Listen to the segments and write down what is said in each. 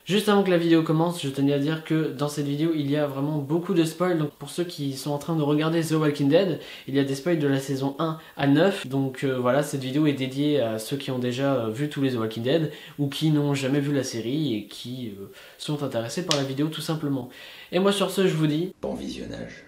Juste avant que la vidéo commence, je tenais à dire que dans cette vidéo, il y a vraiment beaucoup de spoils. Donc pour ceux qui sont en train de regarder The Walking Dead, il y a des spoils de la saison 1 à 9. Donc voilà, cette vidéo est dédiée à ceux qui ont déjà vu tous les The Walking Dead ou qui n'ont jamais vu la série et qui sont intéressés par la vidéo tout simplement. Et moi sur ce, je vous dis... Bon visionnage.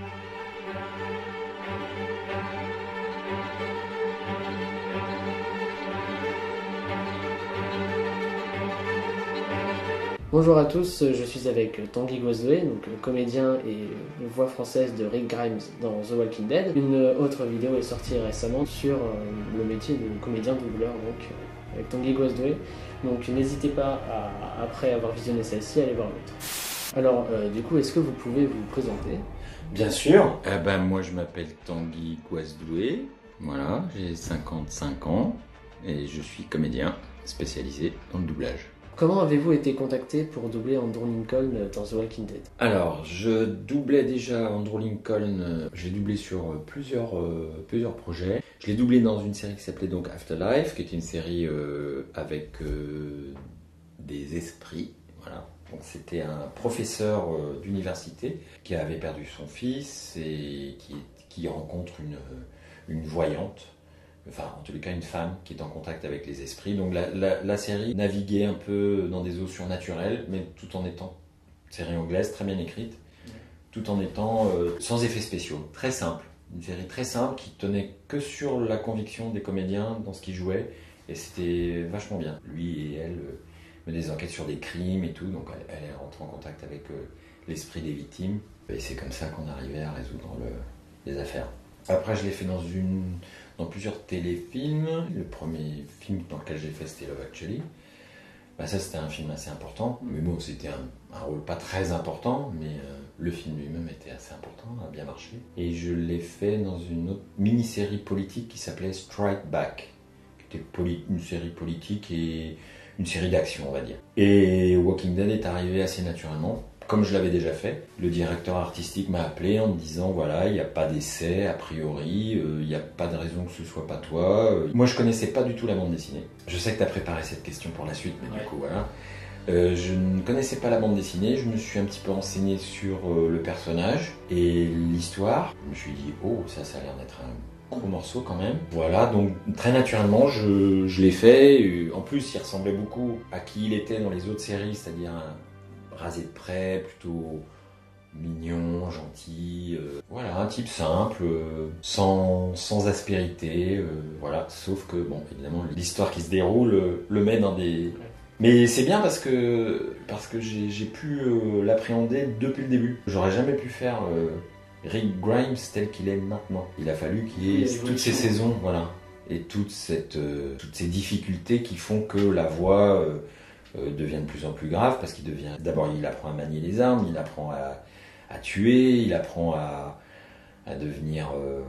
Bonjour à tous, je suis avec Tanguy Gosway, donc comédien et voix française de Rick Grimes dans The Walking Dead. Une autre vidéo est sortie récemment sur le métier de comédien doubleur, donc avec Tanguy Gosway. Donc n'hésitez pas à, après avoir visionné celle-ci, à aller voir l'autre. Alors du coup, est-ce que vous pouvez vous présenter? Bien sûr. Moi je m'appelle Tanguy Gosway. Voilà, j'ai 55 ans et je suis comédien spécialisé dans le doublage. Comment avez-vous été contacté pour doubler Andrew Lincoln dans The Walking Dead? Alors, je doublais déjà Andrew Lincoln, je l'ai doublé sur plusieurs projets. Je l'ai doublé dans une série qui s'appelait donc Afterlife, qui était une série avec des esprits. Voilà. Donc, c'était un professeur d'université qui avait perdu son fils et qui rencontre une voyante. Enfin, en tous les cas, une femme qui est en contact avec les esprits. Donc la série naviguait un peu dans des eaux surnaturelles, mais tout en étant série anglaise, très bien écrite, tout en étant sans effets spéciaux. Très simple. Une série très simple qui tenait que sur la conviction des comédiens dans ce qu'ils jouaient. Et c'était vachement bien. Lui et elle menaient des enquêtes sur des crimes et tout. Donc elle rentre en contact avec l'esprit des victimes. Et c'est comme ça qu'on arrivait à résoudre les affaires. Après, je l'ai fait dans plusieurs téléfilms. Le premier film dans lequel j'ai fait, c'était Love Actually. Ça, c'était un film assez important. Mais bon, c'était un rôle pas très important, mais le film lui-même était assez important, a bien marché. Et je l'ai fait dans une autre mini-série politique qui s'appelait Strike Back, qui était une série politique et une série d'action, on va dire. Et Walking Dead est arrivé assez naturellement. Comme je l'avais déjà fait, le directeur artistique m'a appelé en me disant voilà, il n'y a pas d'essai a priori, il n'y a pas de raison que ce soit pas toi. Moi je connaissais pas du tout la bande dessinée. Je sais que tu as préparé cette question pour la suite, mais du coup voilà. Je ne connaissais pas la bande dessinée, je me suis un petit peu renseigné sur le personnage et l'histoire. Je me suis dit oh, ça a l'air d'être un gros morceau quand même. Voilà, donc très naturellement je l'ai fait. En plus il ressemblait beaucoup à qui il était dans les autres séries, c'est-à-dire rasé de près, plutôt mignon, gentil, voilà, un type simple, sans aspérité, voilà, sauf que, bon, évidemment, l'histoire qui se déroule le met dans des... Mais c'est bien parce que j'ai pu l'appréhender depuis le début. J'aurais jamais pu faire Rick Grimes tel qu'il est maintenant. Il a fallu qu'il y ait toutes ces saisons, voilà, et toutes ces difficultés qui font que la voix... devient de plus en plus grave parce qu'il devient... D'abord, il apprend à manier les armes, il apprend à tuer, il apprend à devenir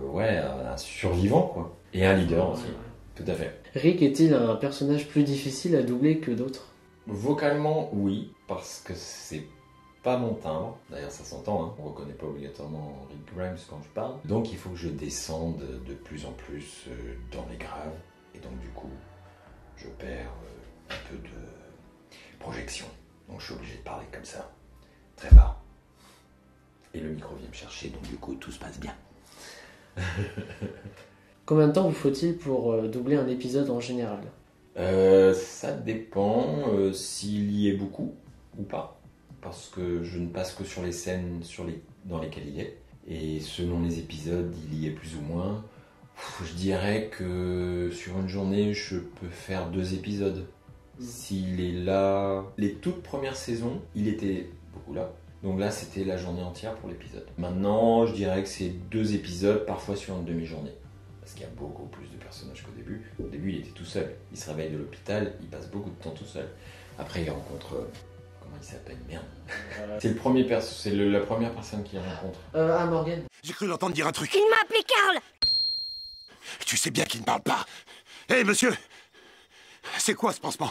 un survivant, quoi. Et un leader aussi, tout à fait. Rick est-il un personnage plus difficile à doubler que d'autres? Vocalement, oui, parce que c'est pas mon timbre. D'ailleurs, ça s'entend, hein. On reconnaît pas obligatoirement Rick Grimes quand je parle. Donc, il faut que je descende de plus en plus dans les graves. Et donc, du coup, je perds un peu de projection. Donc je suis obligé de parler comme ça, très bas. Et le micro vient me chercher, donc du coup tout se passe bien. Combien de temps vous faut-il pour doubler un épisode en général? Ça dépend s'il y est beaucoup ou pas. Parce que je ne passe que sur les scènes dans lesquelles il est. Et selon les épisodes, il y est plus ou moins. Je dirais que sur une journée, je peux faire 2 épisodes. S'il est là, les toutes premières saisons, il était beaucoup là. Donc là, c'était la journée entière pour l'épisode. Maintenant, je dirais que c'est 2 épisodes, parfois sur une demi-journée. Parce qu'il y a beaucoup plus de personnages qu'au début. Au début, il était tout seul. Il se réveille de l'hôpital, il passe beaucoup de temps tout seul. Après, il rencontre... comment il s'appelle? Merde. C'est la première personne qu'il rencontre. Morgan. J'ai cru l'entendre dire un truc. Il m'a appelé Karl. Tu sais bien qu'il ne parle pas. Hé, monsieur! C'est quoi ce pansement?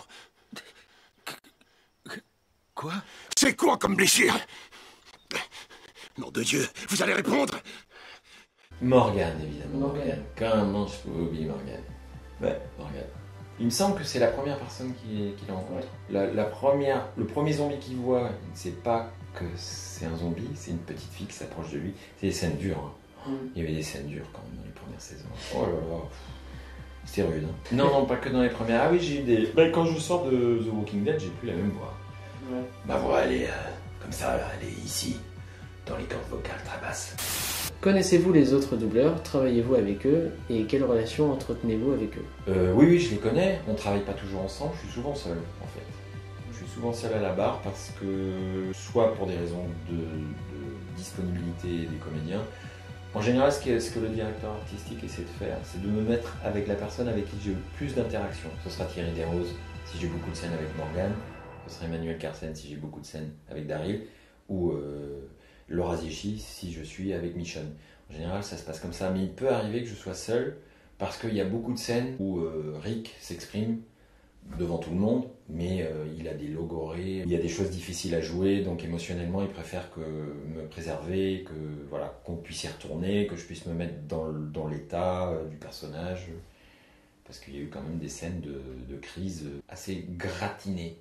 Quoi? C'est quoi comme blessure? Nom de Dieu, vous allez répondre? Morgan, évidemment. Morgan. Comment je pouvais oublier Morgan? Ouais, Morgan. Il me semble que c'est la première personne qu'il rencontre. Le premier zombie qu'il voit, il ne sait pas que c'est un zombie, c'est une petite fille qui s'approche de lui. C'est des scènes dures. Hein. Il y avait des scènes dures quand même dans les premières saisons. Oh là là, c'était rude. Hein. Non, pas que dans les premières. Ah oui, j'ai eu des... quand je sors de The Walking Dead, j'ai plus la même voix. Ouais. Ma voix, elle est comme ça, là, elle est ici, dans les cordes vocales très basses. Connaissez-vous les autres doubleurs? Travaillez-vous avec eux? Et quelle relation entretenez-vous avec eux? Oui, je les connais. On travaille pas toujours ensemble, je suis souvent seul en fait. Je suis souvent seul à la barre parce que, soit pour des raisons de disponibilité des comédiens, en général ce que le directeur artistique essaie de faire, c'est de me mettre avec la personne avec qui j'ai eu le plus d'interactions. Ce sera Thierry Desroses si j'ai beaucoup de scènes avec Morgane, ce sera Emmanuel Carsen si j'ai beaucoup de scènes avec Daryl, ou Laura Zichi si je suis avec Michonne. En général, ça se passe comme ça, mais il peut arriver que je sois seul parce qu'il y a beaucoup de scènes où Rick s'exprime devant tout le monde, mais il a des logorées, il y a des choses difficiles à jouer, donc émotionnellement, il préfère me préserver, qu'on puisse y retourner, que je puisse me mettre dans l'état du personnage, parce qu'il y a eu quand même des scènes de crise assez gratinées.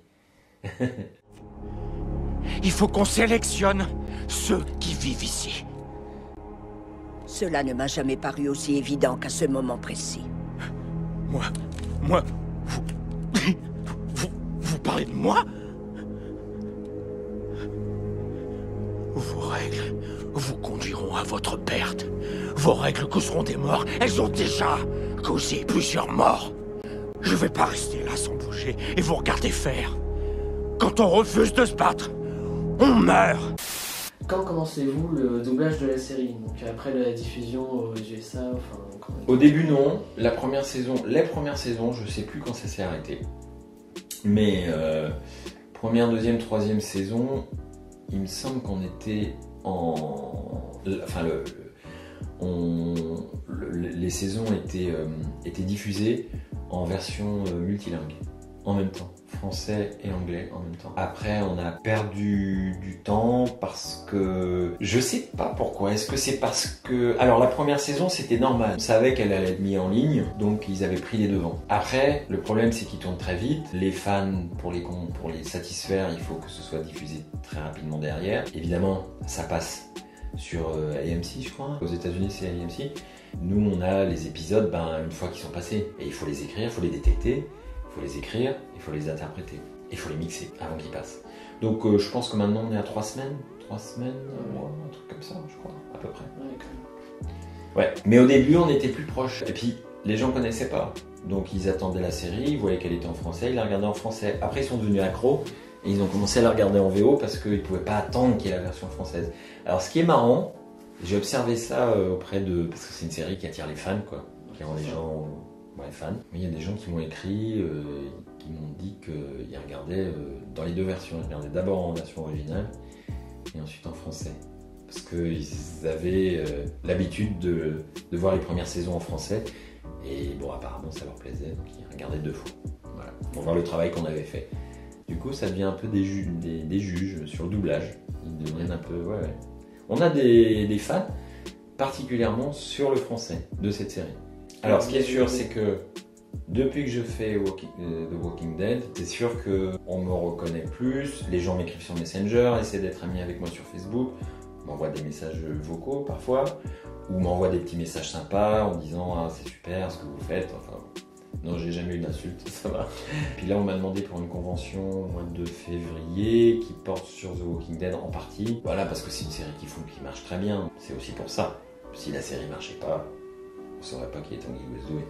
Il faut qu'on sélectionne ceux qui vivent ici. Cela ne m'a jamais paru aussi évident qu'à ce moment précis. Moi, vous parlez de moi? Vos règles vous conduiront à votre perte. Vos règles causeront des morts. Elles ont déjà causé plusieurs morts. Je vais pas rester là sans bouger et vous regarder faire. Quand on refuse de se battre, on meurt. Quand commencez-vous le doublage de la série? Donc après la diffusion aux USA, Au début non, les premières saisons, je sais plus quand ça s'est arrêté. Mais première, deuxième, troisième saison, il me semble qu'on était les saisons étaient diffusées en version multilingue, en même temps. Français et anglais en même temps. Après, on a perdu du temps parce que... Je sais pas pourquoi. Est-ce que c'est parce que... Alors, la première saison, c'était normal. On savait qu'elle allait être mise en ligne, donc ils avaient pris les devants. Après, le problème, c'est qu'ils tournent très vite. Les fans, pour les satisfaire, il faut que ce soit diffusé très rapidement derrière. Évidemment, ça passe sur AMC, je crois. Aux États-Unis, c'est AMC. Nous, on a les épisodes, une fois qu'ils sont passés. Et il faut les écrire, il faut les détecter. Il faut les écrire, il faut les interpréter, il faut les mixer avant qu'ils passent. Donc je pense que maintenant on est à 3 semaines, un mois, un truc comme ça, je crois, à peu près. Ouais, mais au début on était plus proches. Et puis les gens connaissaient pas, donc ils attendaient la série, ils voyaient qu'elle était en français, ils la regardaient en français. Après ils sont devenus accros et ils ont commencé à la regarder en VO parce qu'ils pouvaient pas attendre qu'il y ait la version française. Alors ce qui est marrant, j'ai observé ça parce que c'est une série qui attire les fans, quoi, qui rend les gens... fans. Mais il y a des gens qui m'ont écrit, qui m'ont dit qu'ils regardaient dans les deux versions. Ils regardaient d'abord en version originale et ensuite en français. Parce qu'ils avaient l'habitude de voir les premières saisons en français. Et bon, apparemment ça leur plaisait, donc ils regardaient 2 fois. Voilà, pour voir le travail qu'on avait fait. Du coup, ça devient un peu des juges sur le doublage. Ils deviennent un peu... Ouais. On a des fans, particulièrement sur le français de cette série. Alors, ce qui est sûr, c'est que depuis que je fais The Walking Dead, c'est sûr qu'on me reconnaît plus, les gens m'écrivent sur Messenger, essaient d'être amis avec moi sur Facebook, m'envoient des messages vocaux parfois, ou m'envoient des petits messages sympas en disant « Ah, c'est super ce que vous faites », enfin... Non, j'ai jamais eu d'insulte, ça va. Puis là, on m'a demandé pour une convention au mois de février qui porte sur The Walking Dead en partie. Voilà, parce que c'est une série qui marche très bien, c'est aussi pour ça. Si la série marchait pas... On ne saurait pas qui est Tanguy Goesdoe.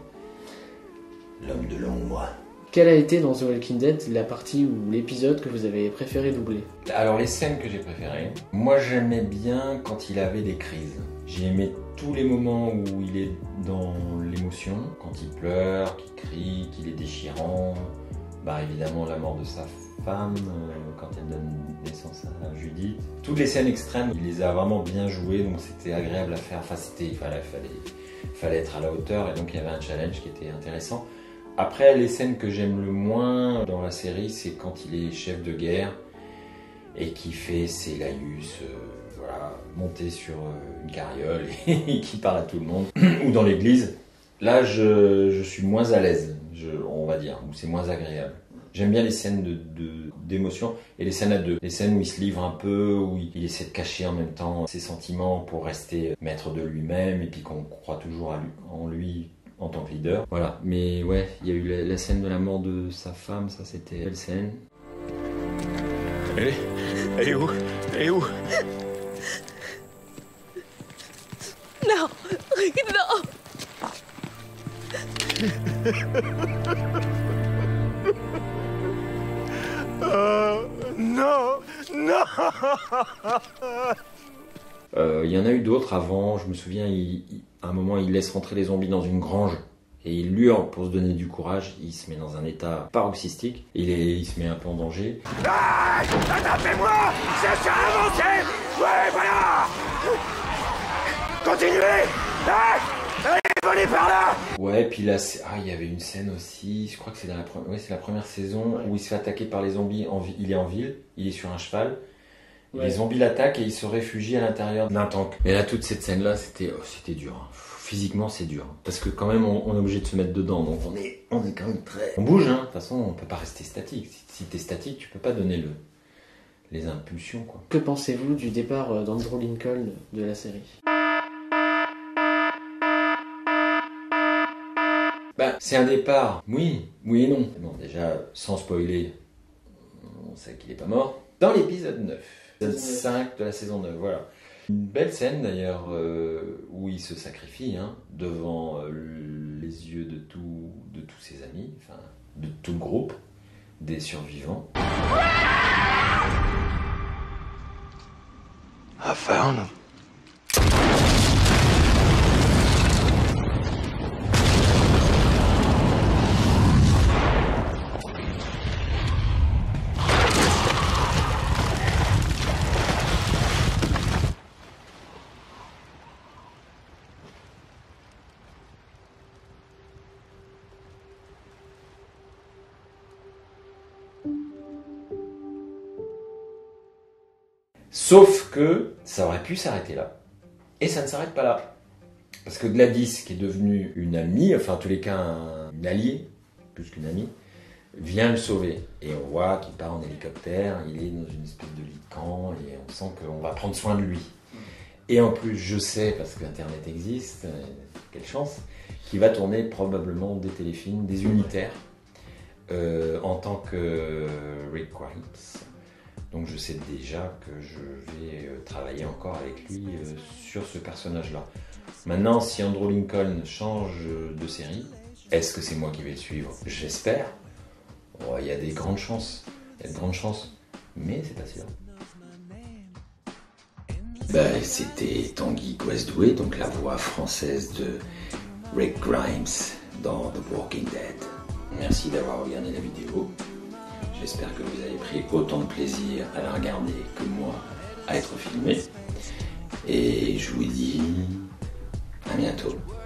L'homme de longs mois. Quelle a été dans The Walking Dead la partie ou l'épisode que vous avez préféré doubler? Alors les scènes que j'ai préférées, moi j'aimais bien quand il avait des crises. J'aimais tous les moments où il est dans l'émotion, quand il pleure, qu'il crie, qu'il est déchirant. Évidemment la mort de sa femme, quand elle donne naissance à Judith. Toutes les scènes extrêmes, il les a vraiment bien jouées, donc c'était agréable à faire. Enfin, il fallait être à la hauteur et donc il y avait un challenge qui était intéressant. Après, les scènes que j'aime le moins dans la série, c'est quand il est chef de guerre et qui fait ses laïus, monté sur une carriole et qui parle à tout le monde. Ou dans l'église, Là, je suis moins à l'aise, on va dire, ou c'est moins agréable. J'aime bien les scènes d'émotion et les scènes à deux. Les scènes où il se livre un peu, où il essaie de cacher en même temps ses sentiments pour rester maître de lui-même et puis qu'on croit toujours en lui en tant que leader. Voilà, mais ouais, il y a eu la scène de la mort de sa femme, ça c'était belle scène. Elle est où? Elle est où? Non, Rick, non. Non, non. Il y en a eu d'autres avant, je me souviens, à un moment il laisse rentrer les zombies dans une grange et il hurle pour se donner du courage, il se met dans un état paroxystique, il se met un peu en danger. Ah, attrapez-moi! Cherchez à avancer! Ouais, voilà! Continuez! Ah, allez, venez par là! Ouais, puis là, il y avait une scène aussi, je crois que c'est dans c'est la première saison, où il se fait attaquer par les zombies, il est en ville, il est sur un cheval, les zombies l'attaquent et il se réfugie à l'intérieur d'un tank. Et là, toute cette scène-là, c'était dur. Hein. Physiquement, c'est dur. Parce que quand même, on est obligé de se mettre dedans, donc on est quand même très... On bouge, hein. De toute façon, on peut pas rester statique. Si t'es statique, tu peux pas donner les impulsions, quoi. Que pensez-vous du départ d'Andrew Lincoln de la série? Bah, c'est un départ, oui et non. Bon, déjà, sans spoiler, on sait qu'il est pas mort. Dans l'épisode 9, l'épisode 5 de la saison 9, voilà. Une belle scène d'ailleurs où il se sacrifie devant les yeux de tous ses amis, enfin de tout le groupe, des survivants. I found him. Sauf que ça aurait pu s'arrêter là. Et ça ne s'arrête pas là. Parce que Gladys, qui est devenue une amie, enfin en tous les cas une alliée, plus qu'une amie, vient le sauver. Et on voit qu'il part en hélicoptère, il est dans une espèce de lit de camp, et on sent qu'on va prendre soin de lui. Et en plus, je sais, parce qu'Internet existe, quelle chance, qu'il va tourner probablement des téléfilms, des unitaires, en tant que Rick Grimes. Donc je sais déjà que je vais travailler encore avec lui sur ce personnage-là. Maintenant, si Andrew Lincoln change de série, est-ce que c'est moi qui vais le suivre? J'espère. Oh, il y a des grandes chances. Mais c'est pas sûr. C'était Tanguy Goasdoué, donc la voix française de Rick Grimes dans The Walking Dead. Merci d'avoir regardé la vidéo. J'espère que vous avez pris autant de plaisir à la regarder que moi à être filmé. Et je vous dis à bientôt.